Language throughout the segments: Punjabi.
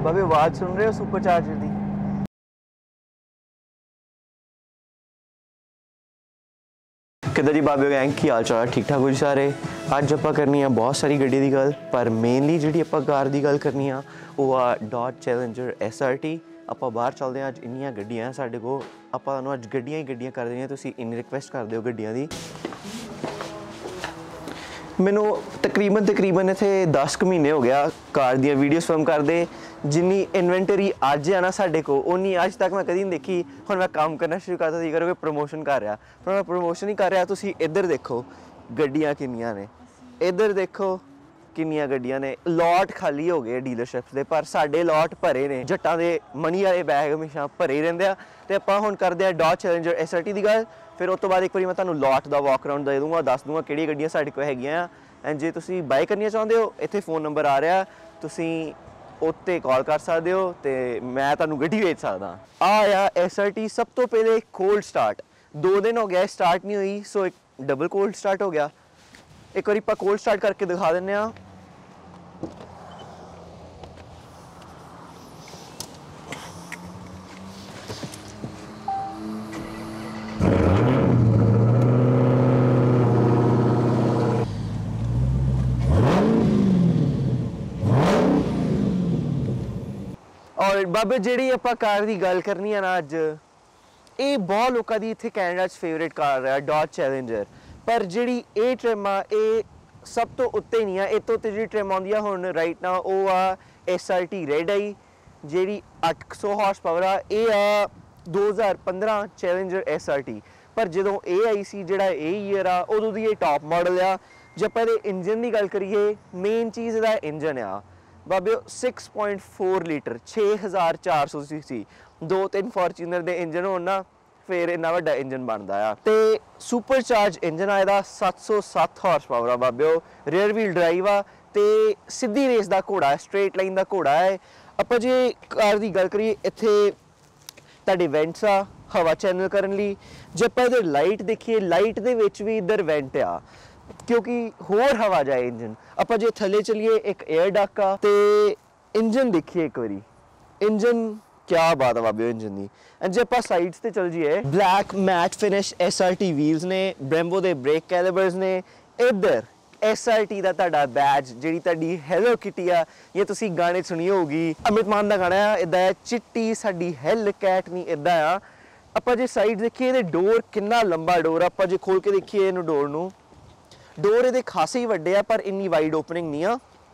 भाभी आवाज़ सुन रहे हो सुपर चार्जर दी? किधर जी बाबे गैंग की हाल चाल ठीक ठाक हो जी सारे। अज आप करनी है बहुत सारी गड्डी की गल, पर मेनली जी आप कार की गल करनी आ वो आ डॉज चैलेंजर SRT। आप बाहर चलते हैं, अज इन्नियां गड्डियां साढ़े को, आप अज गड्डियां ही गड्डियां कर देंगे। तुसीं इन रिक्वेस्ट कर दो गड्डियां की। मैनू तकरीबन इत्थे 10 महीने हो गया कार दी वीडियोस फिल्म करते। जिन्नी इन्वेंटरी अज है ना साढ़े को, उन्नी अज तक मैं कभी नहीं देखी। हुण मैं काम करना शुरू करता सी करोगे प्रमोशन कर रहा, पर मैं प्रमोशन ही कर रहा। तुसीं इधर देखो गड्डियां किन्नियां ने, इधर देखो किन्नियां गड्डियां ने। लॉट खाली हो गए डीलरशिप्स के, पर साडे लॉट भरे ने। जट्टां दे मनी वाले बैग हमेशा भरे ही रहिंदे आ। ते आपां हुण करदे आ डॉज चैलेंजर SRT की गल। फिर उस तो बाद एक बार मैं तुहानूं लॉट का वॉक अराउंड दे दूँगा, दस दूँगा किहड़ी गड्डियां साडे कोल हैगियां। एंड जे तुसीं बाय करनी चाहुंदे हो, इत्थे फोन नंबर आ रहा, तुसीं उत्ते कॉल कर सकते हो तो मैं तुहानूं गड्डी भेज सकदा। आ SRT सब तो पहले कोल्ड स्टार्ट 2 दिन हो गया स्टार्ट नहीं हुई, सो एक डबल कोल्ड स्टार्ट हो गया। एक बार आप कोल्ड स्टार्ट करके दिखा दें। और बाबे जी आप कार की गल करनी है ना अज, ये बहुत लोगों की इतने कैनेडा फेवरेट कार है डॉज चैलेंजर। पर जी ट्रिम आ ये सब तो उत्ते नहीं है। इस तो जी ट्रिम आँदी है हुण राइट ना, वो आ SRT रेड आई जी 800 हॉर्स पावर आ। ये आ 2015 चैलेंजर SRT। पर जो ये आई सी जोड़ा ये ईयर आ उदों दी ये टॉप मॉडल आ। जे आप इंजन की गल करिए, मेन चीज़ इसका इंजन आ बाबे 6.4 लीटर 6400 cc 2-3 फॉर्च्यूनर के इंजन हो ना, फिर इन्ना वड्डा इंजन बनता है। तो सुपर चार्ज इंजन आया 707 हॉर्स पावर आ बाबे, रेयर व्हील ड्राइव आ, तो सीधी रेस का घोड़ा है, स्ट्रेट लाइन का घोड़ा है। आप जे कार की गल करिए, इत्थे तुहाडे वेंट्स आ हवा चैनल करने लई। जे आप इधर लाइट देखिए, लाइट दे विच भी इधर वेंट आ क्योंकि होर हवा जाए इंजन। आप जे थले चलिए एक एयर डक आ, तो इंजन देखिए एक बारी, इंजन क्या बात है बाबे इंजन की। एंड जे आप साइड्स ते चल जाइए, black matte finish SRT wheels ने, ब्रेम्बो के ब्रेक कैलिपर्स ने। इधर SRT का तुहाडा बैज जी तुहाडी हैलो किटी आ, ये तुसीं गाने सुनी होगी, अमित मान का गाना आ इदा है, चिट्टी साडी हैल कैट नहीं इदा आ। आप जे साइड देखिए, ये डोर कितना लंबा डोर, आप जे खोल के देखिए इन डोर नूं, डोर ये खासे ही वड्डे आ पर इन्नी वाइड ओपनिंग नहीं आ।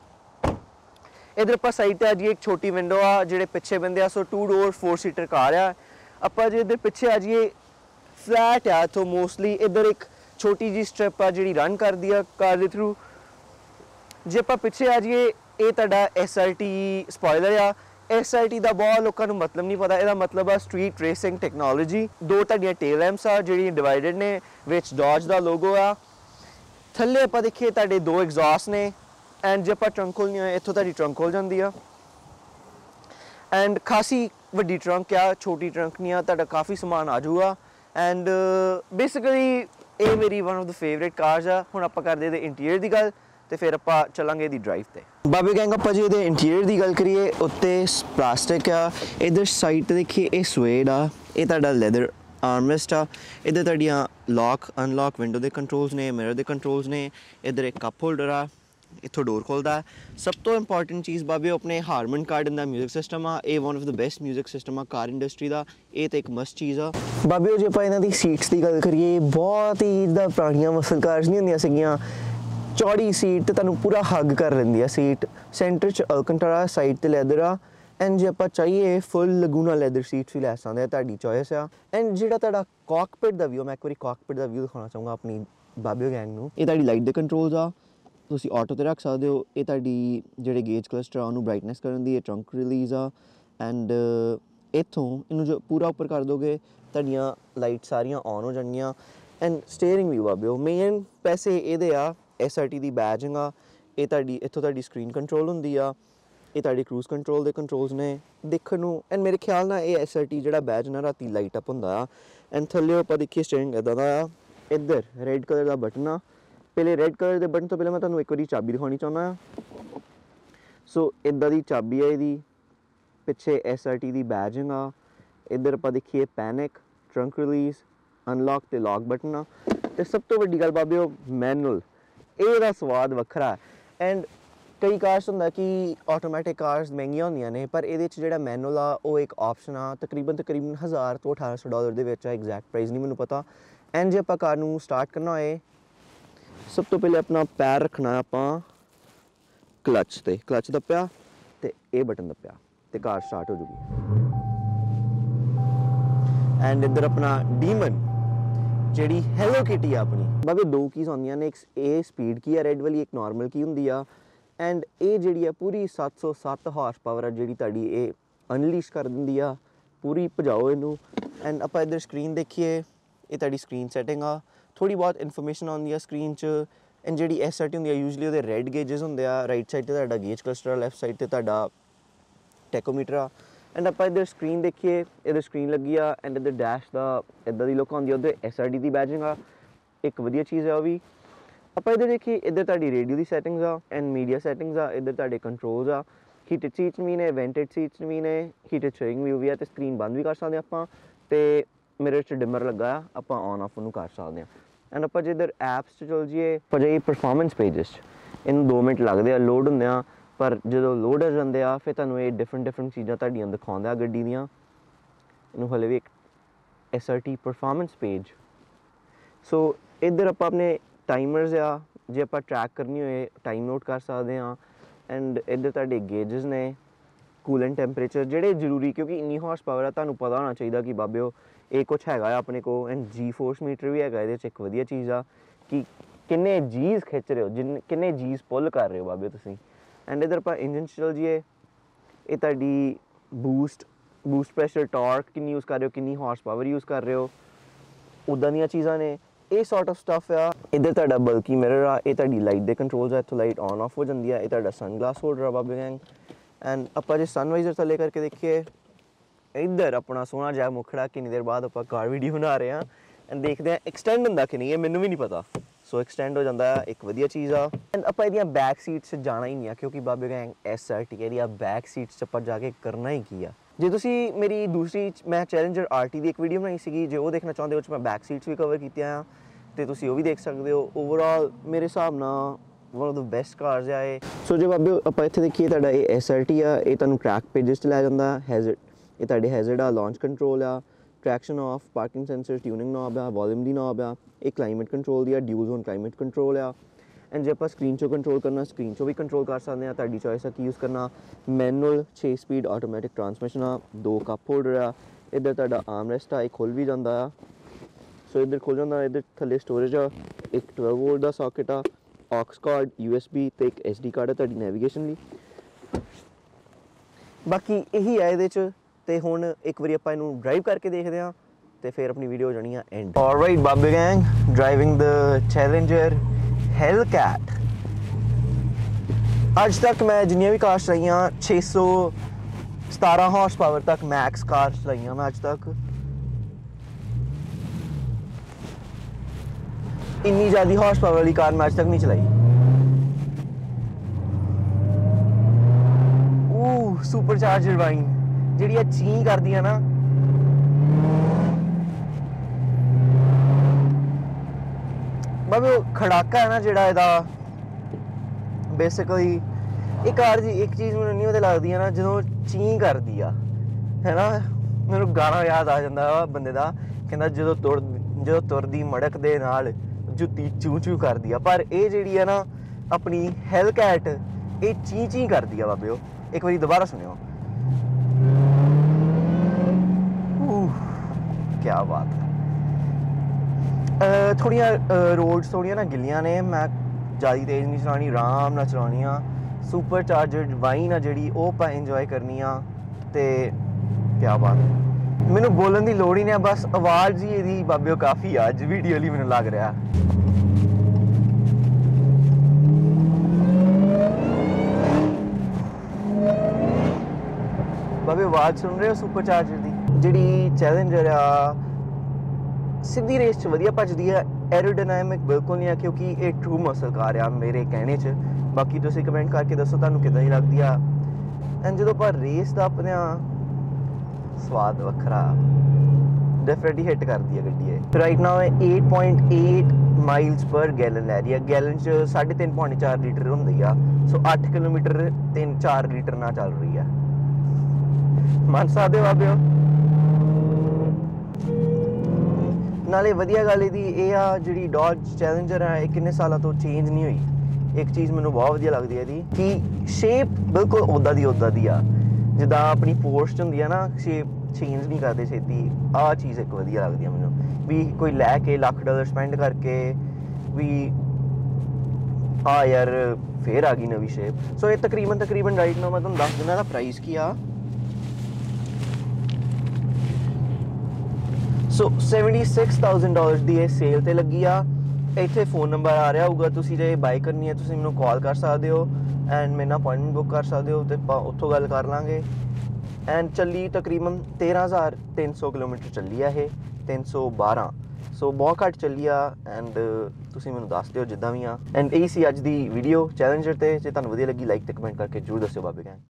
इधर आप साइड पर आ जाइए, एक छोटी विंडो आ जो पिछे बंदे आ, सो 2 डोर 4 सीटर कार आ। आप जो इधर पिछे आ जाइए, फ्लैट आ तो मोस्टली। इधर एक छोटी जी स्ट्रिप आ जी रन कर दी कार के थ्रू। जे आप पिछे आ जाइए, ये तुहाडा SRT स्पॉयलर आ। SRT का बहुत लोगों को मतलब नहीं पता, यदा मतलब आ स्ट्रीट रेसिंग टैक्नोलॉजी। 2 तुहाडियां टेल लैंप्स आ जी डिवाइडेड ने, विच डॉज का लोगो आ। थले आप देखिए तुहाडे 2 एग्जॉस्ट ने। एंड जो आप ट्रंक खोलनी हो, इत्थों तुहाडी ट्रंक खोल जाती है। एंड खासी वड्डी ट्रंक आ, छोटी ट्रंक नहीं आ, तुहाडा काफ़ी समान आ जाऊगा। एंड बेसिकली ये मेरी one of the favourite cars आ। हुण आपां करदे इहदे इंटीरियर की गल, तो फिर आपां चलांगे इहदी ड्राइव ते। बाबे गैंग आपां जे इहदे इंटीरियर की गल करिए, उत्ते प्लास्टिक आ। इधर साइड ते देखिए ये सुएड आ, ये तुहाडा लैदर आर्मरेस्ट आ। इधर तुहाडियां लॉक अनलॉक विंडो के कंट्रोल्स ने, मिरर के कंट्रोल्स ने। इधर एक कप होल्डर आ, इत्थों डोर खोलता है। सब तो इंपॉर्टेंट चीज़ बाबे अपने हारमन कार्डन का म्यूजिक सिस्टम आ, ये one of the best music system आ कार इंडस्ट्री का। ये तो एक मस्ट चीज़ आ बाबे। जो आप इन्हां दी सीट्स की गल करिए, बहुत ही जिद्दां पुरानियां मसल कार्स नहीं होंदियां सीगियां, चौड़ी सीट तो तुहानूं पूरा हग कर लैंदी आ सीट। सेंटर च अलकंटारा, साइड ते लैदर आ। एंड जे आप चाहिए फुल लगूना लैदर सीट्स भी लै सकते हैं, तुहाडी चॉइस आ। एंड जिहड़ा तुहाडा कॉकपिट का व्यू, मैं एक बार कॉकपिट का व्यू दिखाना चाहूँगा अपनी बाबे गैंग नूं। ये तुहाडी लाइट दे कंट्रोल्स आ, तुसीं ऑटो ते रख सकते हो। ये तुहाडी जिहड़े गेज क्लस्टर आ उहनूं ब्राइटनेस करन दी, ट्रंक रिलीज़ आ। एंड इत्थों इनूं जो पूरा उपर कर दोगे, तुहाडियां लाइट सारियां ऑन हो जाणगियां। एंड स्टेयरिंग व्यू बाबे मेन पैसे इहदे आ, SRT की बैजिंग आ। ये तुहाडी इत्थों तुहाडी स्क्रीन कंट्रोल हुंदी आ, ये तुहाडी क्रूज कंट्रोल के कंट्रोल्स ने देखण नूं। एंड मेरे ख्याल नाल ये SRT जिहड़ा बैज ना राती लाइट अप हुंदा आ। एंड थल्ले आपां देखिए स्टेयरिंग इदां दा आ, इधर रेड कलर का बटन आ। पहले रेड कलर के बटन तो पहले मैं तुहानूं एक बारी चाबी दिखानी चाहुंदा आ। सो इदां दी चाबी है इहदी, ਪਿੱਛੇ SRT ਦੀ ਬੈਜਿੰਗ ਆ। ਇੱਧਰ ਆਪਾਂ ਦੇਖੀਏ ਪੈਨਿਕ, ਟਰੰਕ ਰਿਲੀਜ਼, ਅਨਲੌਕ ਤੇ ਲੌਕ ਬਟਨ ਆ। ਤੇ ਸਭ ਤੋਂ ਵੱਡੀ ਗੱਲ ਬਾਬਿਓ ਮੈਨੂਅਲ, ਇਹਦਾ ਸਵਾਦ ਵੱਖਰਾ। ਐਂਡ ਕਈ ਕਾਰਸ ਹੁੰਦਾ ਕਿ ਆਟੋਮੈਟਿਕ ਕਾਰਸ ਮਹਿੰਗੀਆਂ ਹੁੰਦੀਆਂ ਨੇ, ਪਰ ਇਹਦੇ 'ਚ ਜਿਹੜਾ ਮੈਨੂਅਲ ਆ ਉਹ ਇੱਕ ਆਪਸ਼ਨ ਆ। ਤਕਰੀਬਨ $1000 ਤੋਂ $1800 ਦੇ ਵਿੱਚ ਆ, ਐਗਜ਼ੈਕਟ ਪ੍ਰਾਈਸ ਨਹੀਂ ਮੈਨੂੰ ਪਤਾ। ਐਂਡ ਜੇ ਆਪਾਂ ਕਾਰ ਨੂੰ ਸਟਾਰਟ ਕਰਨਾ ਹੋਏ, ਸਭ ਤੋਂ ਪਹਿਲੇ ਆਪਣਾ ਪੈਰ ਰੱਖਣਾ ਆਪਾਂ ਕਲਚ ਤੇ, ਕਲਚ ਦੱਬਿਆ ਤੇ ਇਹ ਬਟਨ ਦੱਬਿਆ ਤੇ ਕਾਰ ਸਟਾਰਟ ਹੋ ਜੂਗੀ। ਐਂਡ ਇੱਧਰ ਆਪਣਾ ਡੀਮਨ ਜਿਹੜੀ ਹੈਲੋ ਕਿਟੀ ਆ ਆਪਣੀ। ਬਾਬੇ ਦੋ ਕੀਜ਼ ਹੁੰਦੀਆਂ ਨੇ, ਇੱਕ ਇਹ ਸਪੀਡ ਕੀ ਆ ਰੈਡ ਵਾਲੀ, ਇੱਕ ਨਾਰਮਲ ਕੀ ਹੁੰਦੀ ਆ। ਐਂਡ ਇਹ ਜਿਹੜੀ ਆ ਪੂਰੀ 707 ਹਾਰਸ ਪਾਵਰ ਆ ਜਿਹੜੀ ਤੁਹਾਡੀ ਇਹ ਅਨਲੀਸ਼ ਕਰ ਦਿੰਦੀ ਆ, ਪੂਰੀ ਭਜਾਓ ਇਹਨੂੰ। ਐਂਡ ਆਪਾਂ ਇੱਧਰ ਸਕਰੀਨ ਦੇਖੀਏ, ਇਹ ਤੁਹਾਡੀ ਸਕਰੀਨ ਸੈਟਿੰਗ ਆ। ਥੋੜ੍ਹੀ ਬਹੁਤ ਇਨਫੋਰਮੇਸ਼ਨ ਆਉਂਦੀ ਆ ਸਕਰੀਨ 'ਚ। ਐਂਡ ਜਿਹੜੀ SRT ਹੁੰਦੀ ਆ ਯੂਜਲੀ ਉਹਦੇ ਰੈਡ ਗੇਜਸ ਹੁੰਦੇ ਆ, ਰਾਈਟ ਸਾਈਡ 'ਤੇ ਤੁਹਾਡਾ ਗੇਜ ਕਲਸਟਰ ਆ, ਲੈਫਟ ਸਾਈਡ 'ਤੇ ਤੁਹਾਡਾ ਟੈਕੋਮੀਟਰ ਆ। ਐਂਡ ਆਪਾਂ ਇੱਧਰ ਸਕਰੀਨ ਦੇਖੀਏ, ਇੱਧਰ ਸਕਰੀਨ ਲੱਗੀ ਆ। ਐਂਡ ਇੱਧਰ ਡੈਸ਼ ਦਾ ਇੱਦਾਂ ਦੀ ਲੁੱਕ ਆਉਂਦੀ ਆ, ਉੱਧਰ SRT ਦੀ ਬੈਜਿੰਗ ਆ, ਇੱਕ ਵਧੀਆ ਚੀਜ਼ ਆ ਉਹ ਵੀ। ਆਪਾਂ ਇੱਧਰ ਦੇਖੀਏ, ਇੱਧਰ ਤੁਹਾਡੀ ਰੇਡੀਓ ਦੀ ਸੈਟਿੰਗਸ ਆ ਐਂਡ ਮੀਡੀਆ ਸੈਟਿੰਗਸ ਆ। ਇੱਧਰ ਤੁਹਾਡੇ ਕੰਟਰੋਲਸ ਆ, ਹੀਟਡ ਸੀਟਸ ਵੀ ਨੇ, ਵੈਂਟਡ ਸੀਟਸ ਵੀ ਨੇ, ਹੀਟਡ ਸਟੀਅਰਿੰਗ ਵੀਲ ਵੀ ਆ, ਅਤੇ ਸਕਰੀਨ ਬੰਦ ਵੀ ਕਰ ਸਕਦੇ ਆਪਾਂ। ਅਤੇ ਮਿਰਰ 'ਚ ਡਿਮਰ ਲੱਗਾ ਆ, ਆਪਾਂ ਔਨ ਆਫ ਉਹਨੂੰ ਕਰ ਸਕਦੇ ਹਾਂ। ਐਂਡ ਆਪਾਂ ਜੇ ਇੱਧਰ ਐਪਸ 'ਚ ਚਲ ਜਾਈਏ, ਆਪਾਂ ਜਾਈਏ ਪਰਫੋਰਮੈਂਸ ਪੇਜਸ 'ਚ, ਇਹਨੂੰ 2 ਮਿੰਟ ਲੱਗਦੇ ਆ ਲੋਡ ਹੁੰਦੇ ਆ, ਪਰ ਜਦੋਂ ਲੋਡ ਹੋ ਜਾਂਦੇ ਆ ਫਿਰ ਤੁਹਾਨੂੰ ਇਹ ਡਿਫਰੈਂਟ ਚੀਜ਼ਾਂ ਤੁਹਾਡੀਆਂ ਦਿਖਾਉਂਦਾ ਆ ਗੱਡੀ ਦੀਆਂ। ਇਹਨੂੰ ਹਲੇ ਵੀ ਇੱਕ SRT ਪਰਫੋਰਮੈਂਸ ਪੇਜ। ਸੋ ਇੱਧਰ ਆਪਾਂ ਆਪਣੇ ਟਾਈਮਰਸ ਆ, ਜੇ ਆਪਾਂ ਟਰੈਕ ਕਰਨੀ ਹੋਏ ਟਾਈਮ ਨੋਟ ਕਰ ਸਕਦੇ ਹਾਂ। ਐਂਡ ਇੱਧਰ ਤੁਹਾਡੇ ਗੇਜਸ ਨੇ, ਕੂਲੈਂਟ ਟੈਂਪਰੇਚਰ ਜਿਹੜੇ ਜ਼ਰੂਰੀ, ਕਿਉਂਕਿ ਇੰਨੀ ਹਾਰਸ ਪਾਵਰ ਆ, ਤੁਹਾਨੂੰ ਪਤਾ ਹੋਣਾ ਚਾਹੀਦਾ ਕਿ ਬਾਬਿਓ ਇਹ ਕੁਛ ਹੈਗਾ ਆ ਆਪਣੇ ਕੋਲ। ਐਂਡ ਜੀ ਫੋਰਸ ਮੀਟਰ ਵੀ ਹੈਗਾ ਇਹਦੇ 'ਚ, ਇੱਕ ਵਧੀਆ ਚੀਜ਼ ਆ ਕਿ ਕਿੰਨੇ ਜੀਜ਼ ਖਿੱਚ ਰਹੇ ਹੋ, ਕਿੰਨੇ ਜੀਜ਼ ਪੁੱਲ ਕਰ ਰਹੇ ਹੋ ਬਾਬਿਓ ਤੁਸੀਂ। ਐਂਡ ਇੱਧਰ ਆਪਾਂ ਇੰਜਨ 'ਚ ਚਲ ਜਾਈਏ, ਇਹ ਤੁਹਾਡੀ ਬੂਸਟ ਪ੍ਰੈਸ਼ਰ, ਟਾਰਕ ਕਿੰਨੀ ਯੂਜ਼ ਕਰ ਰਹੇ ਹੋ, ਕਿੰਨੀ ਹਾਰਸ ਪਾਵਰ ਯੂਜ਼ ਕਰ ਰਹੇ ਹੋ, ਉੱਦਾਂ ਦੀਆਂ ਚੀਜ਼ਾਂ ਨੇ, ਇਹ ਸੌਰਟ ਆਫ ਸਟੱਫ ਆ। ਇੱਧਰ ਤੁਹਾਡਾ ਬਲਕੀ ਮਿਰਰ ਆ, ਇਹ ਤੁਹਾਡੀ ਲਾਈਟ ਦੇ ਕੰਟਰੋਲਸ ਆ, ਇੱਥੋਂ ਲਾਈਟ ਔਨ ਆਫ ਹੋ ਜਾਂਦੀ ਆ। ਇਹ ਤੁਹਾਡਾ ਸਨਗਲਾਸ ਹੋਲਡਰ ਆ ਬਾਬੇ ਗੈਂਗ। ਐਂਡ ਆਪਾਂ ਜੇ ਸਨਵਾਈਜ਼ਰ ਥੱਲੇ ਕਰਕੇ ਦੇਖੀਏ, ਇੱਧਰ ਆਪਣਾ ਸੋਹਣਾ ਜਿਹਾ ਮੁਖੜਾ, ਕਿੰਨੀ ਦੇਰ ਬਾਅਦ ਆਪਾਂ ਕਾਰ ਵੀਡੀਓ ਬਣਾ ਰਹੇ ਹਾਂ। ਐਂਡ ਦੇਖਦੇ ਹਾਂ ਐਕਸਟੈਂਡ ਹੁੰਦਾ ਕਿ ਨਹੀਂ, ਇਹ ਮੈਨੂੰ ਵੀ ਨਹੀਂ ਪਤਾ। ਸੋ ਐਕਸਟੈਂਡ ਹੋ ਜਾਂਦਾ ਆ, ਇੱਕ ਵਧੀਆ ਚੀਜ਼ ਆ। ਐਂਡ ਆਪਾਂ ਇਹਦੀਆਂ ਬੈਕ ਸੀਟਸ 'ਚ ਜਾਣਾ ਹੀ ਨਹੀਂ ਆ, ਕਿਉਂਕਿ ਬਾਬੇ ਗੈਂਗ SRT ਇਹਦੀਆਂ ਬੈਕ ਸੀਟਸ 'ਚ ਆਪਾਂ ਜਾ ਕੇ ਕਰਨਾ ਹੀ ਕੀ ਆ। ਜੇ ਤੁਸੀਂ ਮੇਰੀ ਦੂਸਰੀ ਮੈਂ ਚੈਲੰਜਰ RT ਦੀ ਇੱਕ ਵੀਡੀਓ ਬਣਾਈ ਸੀਗੀ, ਜੇ ਉਹ ਦੇਖਣਾ ਚਾਹੁੰਦੇ ਹੋ, ਉਹ 'ਚ ਮੈਂ ਬੈਕ ਸੀਟਸ ਵੀ ਕਵਰ ਕੀਤੀਆਂ ਆ, ਅਤੇ ਤੁਸੀਂ ਉਹ ਵੀ ਦੇਖ ਸਕਦੇ ਹੋ। ਓਵਰਆਲ ਮੇਰੇ ਹਿਸਾਬ ਨਾਲ one of the best cars ਆ ਇਹ। ਸੋ ਜੇ ਬਾਬੇ ਆਪਾਂ ਇੱਥੇ ਦੇਖੀਏ, ਤੁਹਾਡਾ ਇਹ SRT ਆ, ਇਹ ਤੁਹਾਨੂੰ ਟਰੈਕ ਪੇਜਸ 'ਚ ਲੈ ਜਾਂਦਾ। ਹੈਜ਼ਰਡ, ਇਹ ਤੁਹਾਡੇ ਹੈਜ਼ਰਡ ਆ, ਲਾਂਚ ਕੰਟਰੋਲ ਆ, traction off, parking sensor, tuning knob ਆ, ਵੋਲਿਊਮ ਦੀ ਨੋਬ ਆ, ਇਹ ਕਲਾਈਮੇਟ ਕੰਟਰੋਲ ਦੀ ਆ, ਡਿਊ ਜ਼ੋਨ ਕਲਾਈਮੇਟ ਕੰਟਰੋਲ ਆ। ਐਂਡ ਜੇ ਆਪਾਂ ਸਕਰੀਨ 'ਚੋਂ ਕੰਟਰੋਲ ਕਰਨਾ, ਸਕਰੀਨ 'ਚੋਂ ਵੀ ਕੰਟਰੋਲ ਕਰ ਸਕਦੇ ਹਾਂ, ਤੁਹਾਡੀ ਚੋਇਸ ਆ ਕੀ ਯੂਜ਼ ਕਰਨਾ। ਮੈਨੂਅਲ 6 ਸਪੀਡ ਆਟੋਮੈਟਿਕ ਟਰਾਂਸਮਿਸ਼ਨ ਆ, 2 ਕੱਪ ਹੋਲਡਰ ਆ, ਇੱਧਰ ਤੁਹਾਡਾ ਆਰਮਰੈਸਟ ਆ, ਇਹ ਖੁੱਲ੍ਹ ਵੀ ਜਾਂਦਾ ਆ। ਸੋ ਇੱਧਰ ਖੁੱਲ੍ਹ ਜਾਂਦਾ, ਇੱਧਰ ਥੱਲੇ ਸਟੋਰੇਜ ਆ, ਇੱਕ 12 ਵੋਲਟ ਦਾ ਸੌਕਟ ਆ, ਔਕਸ ਕਾਰਡ, USB ਅਤੇ ਇੱਕ SD ਕਾਰਡ ਆ ਤੁਹਾਡੀ ਨੈਵੀਗੇਸ਼ਨ ਲਈ। ਬਾਕੀ ਇਹੀ ਆ ਇਹਦੇ 'ਚ। ਅਤੇ ਹੁਣ ਇੱਕ ਵਾਰੀ ਆਪਾਂ ਇਹਨੂੰ ਡਰਾਈਵ ਕਰਕੇ ਦੇਖਦੇ ਹਾਂ ਅਤੇ ਫਿਰ ਆਪਣੀ ਵੀਡੀਓ ਹੋ ਜਾਣੀ ਆ ਐਂਡ। ਆਲਰਾਈਟ ਬਾਬੇ gang, driving the challenger hellcat. ਅੱਜ ਤੱਕ ਮੈਂ ਜਿੰਨੀਆਂ ਵੀ ਕਾਰਸ ਚਲਾਈਆਂ, 617 ਹਾਰਸ ਪਾਵਰ ਤੱਕ ਮੈਕਸ ਕਾਰਸ ਚਲਾਈਆਂ ਮੈਂ ਅੱਜ ਤੱਕ। ਇੰਨੀ ਜ਼ਿਆਦਾ ਹਾਰਸ ਪਾਵਰ ਵਾਲੀ ਕਾਰ ਮੈਂ ਅੱਜ ਤੱਕ ਨਹੀਂ ਚਲਾਈ। ਸੁਪਰ ਚਾਰਜਰ ਵਾਈਨ ਜਿਹੜੀ ਆ ਚੀਂ ਕਰਦੀ ਆ ਨਾ, ਬਾਬੇ ਉਹ ਖੜਾਕਾ ਹੈ ਨਾ ਜਿਹੜਾ ਇਹਦਾ, ਬੇਸਿਕਲੀ ਇਹ ਕਾਰ ਦੀ ਇੱਕ ਚੀਜ਼ ਮੈਨੂੰ ਨਹੀਂ ਉਹਦੇ ਲੱਗਦੀ ਆ ਨਾ, ਜਦੋਂ ਚੀਂ ਕਰਦੀ ਆ ਹੈ ਨਾ, ਮੈਨੂੰ ਗਾਣਾ ਯਾਦ ਆ ਜਾਂਦਾ ਵਾ ਬੰਦੇ ਦਾ, ਕਹਿੰਦਾ ਜਦੋਂ ਤੁਰਦੀ ਮੜਕ ਦੇ ਨਾਲ ਜੁੱਤੀ ਚੂੰ ਚੂੰ ਕਰਦੀ ਆ। ਪਰ ਇਹ ਜਿਹੜੀ ਆ ਨਾ ਆਪਣੀ ਹੈਲਕੈਟ, ਇਹ ਚੀਂ ਕਰਦੀ ਆ ਬਾਬੇ। ਉਹ ਇੱਕ ਵਾਰੀ ਦੁਬਾਰਾ ਸੁਣਿਓ। ਕਿਆ ਬਾਤ ਹੈ। ਥੋੜ੍ਹੀਆਂ ਰੋਡਸ ਥੋੜ੍ਹੀਆਂ ਨਾ ਗਿੱਲੀਆਂ ਨੇ, ਮੈਂ ਜ਼ਿਆਦਾ ਤੇਜ਼ ਨਹੀਂ ਚਲਾਉਣੀ, ਆਰਾਮ ਨਾਲ ਚਲਾਉਣੀ ਆ। ਸੁਪਰ ਚਾਰਜਰਡ ਵਾਈਨ ਆ ਜਿਹੜੀ, ਉਹ ਆਪਾਂ ਇੰਜੋਏ ਕਰਨੀ ਆ। ਅਤੇ ਕਿਆ ਬਾਤ ਹੈ, ਮੈਨੂੰ ਬੋਲਣ ਦੀ ਲੋੜ ਹੀ ਨਹੀਂ, ਬਸ ਆਵਾਜ਼ ਹੀ ਇਹਦੀ ਬਾਬਿਓ ਕਾਫੀ ਆ ਅੱਜ ਵੀਡੀਓ ਲਈ ਮੈਨੂੰ ਲੱਗ ਰਿਹਾ। ਬਾਬੇ ਆਵਾਜ਼ ਸੁਣ ਰਹੇ ਹੋ ਸੁਪਰ ਚਾਰਜਰ ਦੀ। ਜਿਹੜੀ ਚੈਲੰਜਰ ਆ ਸਿੱਧੀ ਰੇਸ 'ਚ ਵਧੀਆ ਭੱਜਦੀ ਆ, ਐਰੋਡਾਇਨਾਮਿਕ ਬਿਲਕੁਲ ਨਹੀਂ ਆ, ਕਿਉਂਕਿ ਇਹ ਟਰੂ ਮਸਲ ਕਾਰ ਆ ਮੇਰੇ ਕਹਿਣੇ 'ਚ। ਬਾਕੀ ਤੁਸੀਂ ਕਮੈਂਟ ਕਰਕੇ ਦੱਸੋ ਤੁਹਾਨੂੰ ਕਿੱਦਾਂ ਦੀ ਲੱਗਦੀ ਆ। ਐਂਡ ਜਦੋਂ ਆਪਾਂ ਰੇਸ ਦਾ ਆਪਣੇ ਸਵਾਦ ਵੱਖਰਾ ਡੈਫੀਨਿਟਲੀ ਹਿੱਟ ਕਰਦੀ ਹੈ ਗੱਡੀ ਇਹ। ਰਾਈਟ ਨਾਓ ਇਹ 8.8 ਮਾਈਲਸ ਪਰ ਗੈਲਨ ਲੈ ਰਹੀ ਹੈ। ਗੈਲਨ 'ਚ 3.5 ਲੀਟਰ ਹੁੰਦੀ ਆ, ਸੋ 8 ਕਿਲੋਮੀਟਰ 3-4 ਲੀਟਰ ਨਾਲ ਚੱਲ ਰਹੀ ਆ। ਮੰਨ ਸਕਦੇ ਹੋ ਬਾਬਿਓ। ਨਾਲੇ ਵਧੀਆ ਗੱਲ ਇਹਦੀ ਇਹ ਆ, ਜਿਹੜੀ ਡੌਜ ਚੈਲੰਜਰ ਆ ਇਹ ਕਿੰਨੇ ਸਾਲਾਂ ਤੋਂ ਚੇਂਜ ਨਹੀਂ ਹੋਈ। ਇੱਕ ਚੀਜ਼ ਮੈਨੂੰ ਬਹੁਤ ਵਧੀਆ ਲੱਗਦੀ ਹੈ ਇਹਦੀ ਕਿ ਸ਼ੇਪ ਬਿਲਕੁਲ ਉੱਦਾਂ ਦੀ ਆ ਜਿੱਦਾਂ ਆਪਣੀ ਪੋਰਸ਼ ਹੁੰਦੀ ਆ ਨਾ, ਸ਼ੇਪ ਚੇਂਜ ਨਹੀਂ ਕਰਦੇ ਛੇਤੀ। ਆਹ ਚੀਜ਼ ਇੱਕ ਵਧੀਆ ਲੱਗਦੀ ਆ ਮੈਨੂੰ, ਵੀ ਕੋਈ ਲੈ ਕੇ $1,00,000 ਸਪੈਂਡ ਕਰਕੇ ਵੀ ਯਾਰ ਫੇਰ ਆ ਗਈ ਨਵੀਂ ਸ਼ੇਪ। ਸੋ ਇਹ ਤਕਰੀਬਨ ਰਾਈਟ ਨਾਓ ਮੈਂ ਤੁਹਾਨੂੰ ਦੱਸ ਦਿੰਦਾ ਇਹਦਾ ਪ੍ਰਾਈਸ ਕੀ ਆ। ਸੋ $76,000 ਦੀ ਇਹ ਸੇਲ ਤੇ ਲੱਗੀ ਆ। ਇੱਥੇ ਫੋਨ ਨੰਬਰ ਆ ਰਿਹਾ ਹੋਊਗਾ, ਤੁਸੀਂ ਜੇ ਬਾਈ ਕਰਨੀ ਹੈ ਤੁਸੀਂ ਮੈਨੂੰ ਕਾਲ ਕਰ ਸਕਦੇ ਹੋ ਐਂਡ ਮੇਰੇ ਨਾਲ ਅਪਾਇੰਟਮੈਂਟ ਬੁੱਕ ਕਰ ਸਕਦੇ ਹੋ, ਤੇ ਆਪਾਂ ਉੱਥੋਂ ਗੱਲ ਕਰ ਲਾਂਗੇ। ਐਂਡ ਚੱਲੀ ਤਕਰੀਬਨ 13,300 ਕਿਲੋਮੀਟਰ ਚੱਲੀ ਆ ਇਹ, 312। ਸੋ ਬਹੁਤ ਘੱਟ ਚੱਲੀ ਆ ਐਂਡ ਤੁਸੀਂ ਮੈਨੂੰ ਦੱਸ ਦਿਓ ਜਿੱਦਾਂ ਵੀ ਆ। ਐਂਡ ਇਹੀ ਸੀ ਅੱਜ ਦੀ ਵੀਡੀਓ ਚੈਲੰਜਰ ਤੇ। ਜੇ ਤੁਹਾਨੂੰ ਵਧੀਆ ਲੱਗੀ ਲਾਈਕ ਤੇ ਕਮੈਂਟ ਕਰਕੇ ਜ਼ਰੂਰ ਦੱਸਿਓ ਬਾਬੇ ਗੈਂਗ।